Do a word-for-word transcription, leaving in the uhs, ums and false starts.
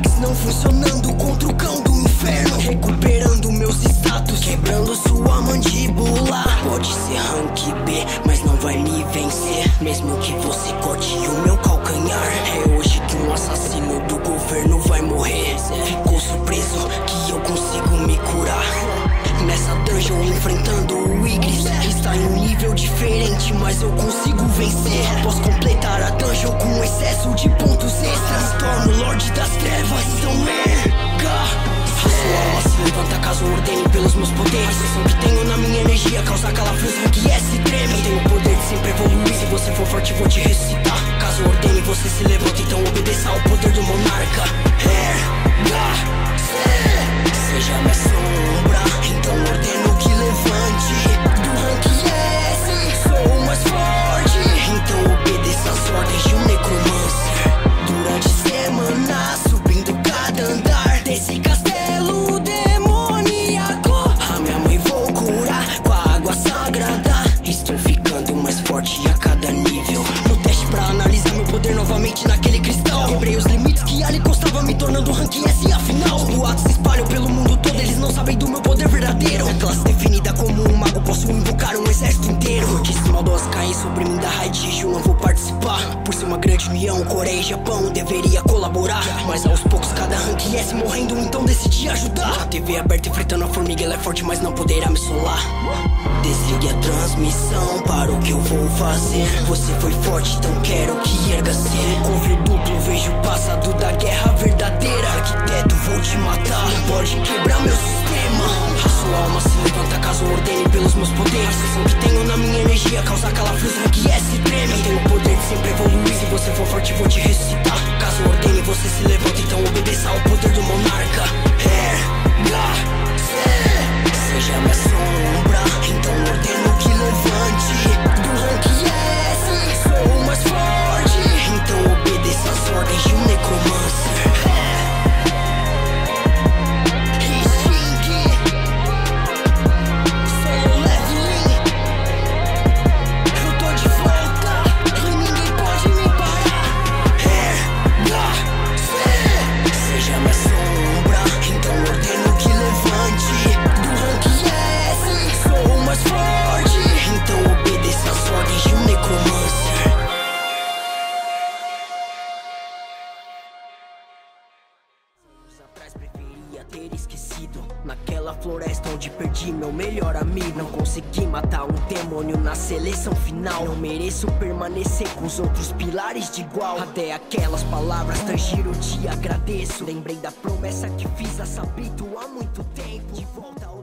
Matrix não funcionando contra o cão do inferno. Recuperando meus status, quebrando sua mandíbula. Pode ser rank B, mas não vai me vencer, mesmo que você corte o meu calcanhar. É hoje que um assassino do governo vai morrer. Ficou surpreso que eu consigo me curar. Nessa dungeon enfrentando o Igris, está em um nível diferente, mas eu consigo vencer. Posso completar a dungeon com excesso de pontos extras. Me torno Lorde das Trevas, então merga. A sua alma se levanta caso eu ordene pelos meus poderes. A sensação que tenho na minha energia causa calafrios, rank S treme. Eu tenho o poder de sempre evoluir, se você for forte vou te ressuscitar. Caso eu ordene você se levanta, então obedeça ao poder do monarca. Erga. Seja minha sombra, então ordeno que levante. Do rank S, sou o mais forte, então obedeça as ordens de um necromancer. Durante semanas, subindo cada andar desse castelo demoníaco, a minha mãe vou curar com a água sagrada. Estou ficando mais forte a cada nível. No teste pra analisar meu poder novamente naquele cristal, quebrei os limites que ali constava, me tornando rank S. Afinal, os boatos se espalham pelo mundo todo, eles não sabem do meu poder verdadeiro. Minha classe definida como um mago, posso invocar um exército inteiro. Notícias maldosas caem sobre mim da Raid, não vou participar. Por ser uma grande união, Coreia e Japão deveria colaborar, mas aos poucos cada rank S morrendo, então decidi ajudar. A T V aberta enfrentando a formiga, ela é forte mas não poderá me solar. Desligue a transmissão para o que eu vou fazer. Você foi forte, então quero que erga-se. Cover duplo, vejo o passado da guerra verdadeira. Arquiteto, vou te matar, não pode quebrar meu sistema. A sua alma se levanta caso eu ordene pelos meus poderes. A sensação que tenho na minha energia causa calafrios, rank S treme. Eu tenho o poder de sempre evoluir, se você for forte vou te ressuscitar. Caso eu ordene você se levanta, então obedeça ao poder do monarca. Erga. Seja minha sombra, então ordeno que levante. Do rank S, sou o mais forte, então obedeça as ordens de um necromancer. Extingue, solo leveling. Eu tô de volta e ninguém pode me parar. Erga. Seja minha sombra, então ordeno que levante. Do rank S, sou o mais forte, então obedeça as ordens de um necromancer. Anos atrás preferia ter esquecido, naquela floresta onde perdi meu melhor amigo. Não consegui matar um demônio na seleção final, não mereço permanecer com os outros pilares de igual. Até aquelas palavras Tanjiro te agradeço. Lembrei da promessa que fiz a Sabito há muito tempo. De volta ao